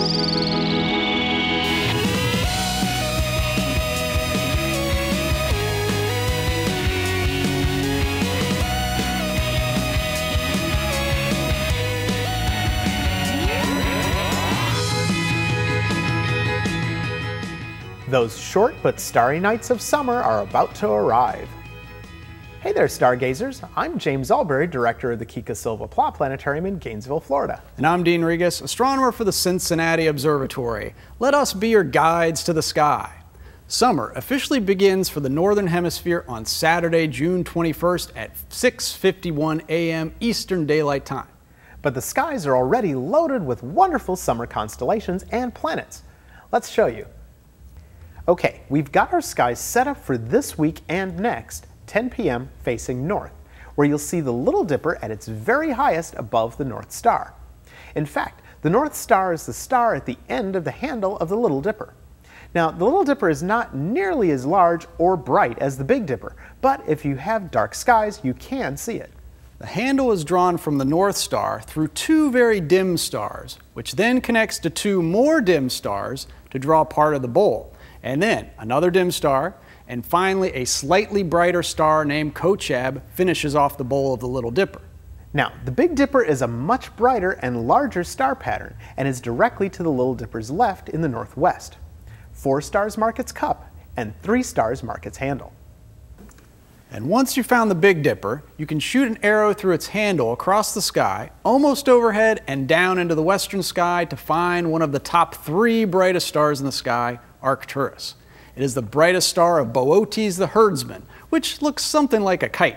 Those short but starry nights of summer are about to arrive. Hey there, stargazers. I'm James Albury, director of the Kika Silva Pla Planetarium in Gainesville, Florida. And I'm Dean Regas, astronomer for the Cincinnati Observatory. Let us be your guides to the sky. Summer officially begins for the Northern Hemisphere on Saturday, June 21st at 6:51 a.m. Eastern Daylight Time. But the skies are already loaded with wonderful summer constellations and planets. Let's show you. Okay, we've got our skies set up for this week and next, 10 p.m. facing north, where you'll see the Little Dipper at its very highest above the North Star. In fact, the North Star is the star at the end of the handle of the Little Dipper. Now, the Little Dipper is not nearly as large or bright as the Big Dipper, but if you have dark skies, you can see it. The handle is drawn from the North Star through two very dim stars, which then connects to two more dim stars to draw part of the bowl, and then another dim star, and finally a slightly brighter star named Kochab finishes off the bowl of the Little Dipper. Now, the Big Dipper is a much brighter and larger star pattern and is directly to the Little Dipper's left in the northwest. 4 stars mark its cup, and 3 stars mark its handle. And once you've found the Big Dipper, you can shoot an arrow through its handle across the sky, almost overhead and down into the western sky to find one of the top 3 brightest stars in the sky, Arcturus. It is the brightest star of Boötes the herdsman, which looks something like a kite.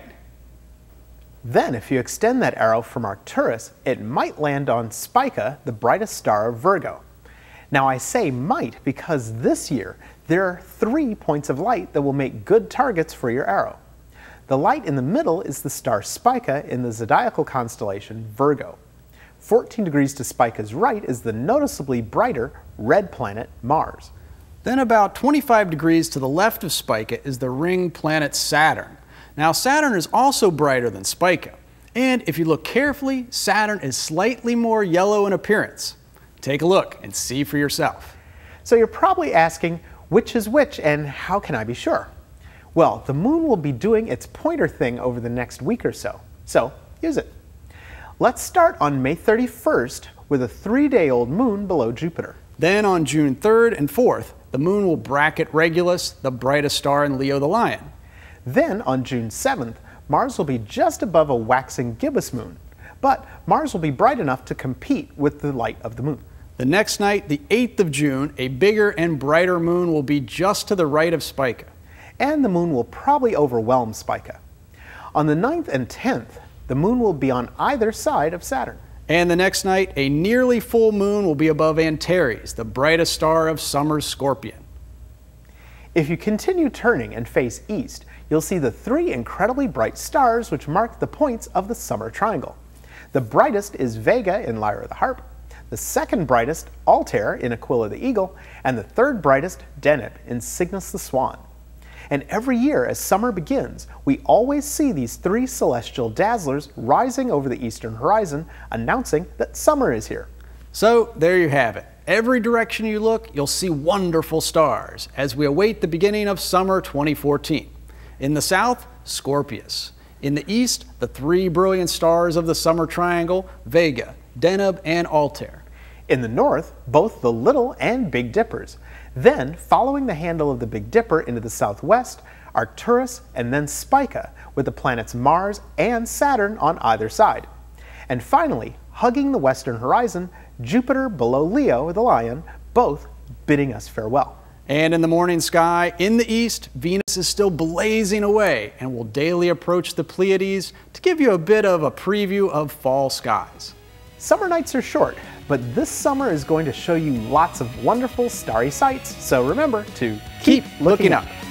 Then, if you extend that arrow from Arcturus, it might land on Spica, the brightest star of Virgo. Now, I say might because this year there are 3 points of light that will make good targets for your arrow. The light in the middle is the star Spica in the zodiacal constellation Virgo. 14 degrees to Spica's right is the noticeably brighter red planet Mars. Then about 25 degrees to the left of Spica is the ring planet Saturn. Now Saturn is also brighter than Spica, and if you look carefully, Saturn is slightly more yellow in appearance. Take a look and see for yourself. So you're probably asking, which is which and how can I be sure? Well, the moon will be doing its pointer thing over the next week or so, so use it. Let's start on May 31st with a 3-day-old moon below Jupiter. Then on June 3rd and 4th, the moon will bracket Regulus, the brightest star in Leo the Lion. Then on June 7th, Mars will be just above a waxing gibbous moon, but Mars will be bright enough to compete with the light of the moon. The next night, the 8th of June, a bigger and brighter moon will be just to the right of Spica. And the moon will probably overwhelm Spica. On the 9th and 10th, the moon will be on either side of Saturn. And the next night, a nearly full moon will be above Antares, the brightest star of summer's Scorpion. If you continue turning and face east, you'll see the 3 incredibly bright stars which mark the points of the summer triangle. The brightest is Vega in Lyra the Harp, the second brightest Altair in Aquila the Eagle, and the third brightest Deneb in Cygnus the Swan. And every year as summer begins, we always see these 3 celestial dazzlers rising over the eastern horizon, announcing that summer is here. So there you have it. Every direction you look, you'll see wonderful stars as we await the beginning of summer 2014. In the south, Scorpius. In the east, the 3 brilliant stars of the summer triangle, Vega, Deneb, and Altair. In the north, both the Little and Big Dippers. Then, following the handle of the Big Dipper into the southwest, Arcturus and then Spica, with the planets Mars and Saturn on either side. And finally, hugging the western horizon, Jupiter below Leo the Lion, both bidding us farewell. And in the morning sky, in the east, Venus is still blazing away and will daily approach the Pleiades to give you a bit of a preview of fall skies. Summer nights are short, but this summer is going to show you lots of wonderful starry sights, so remember to keep looking up.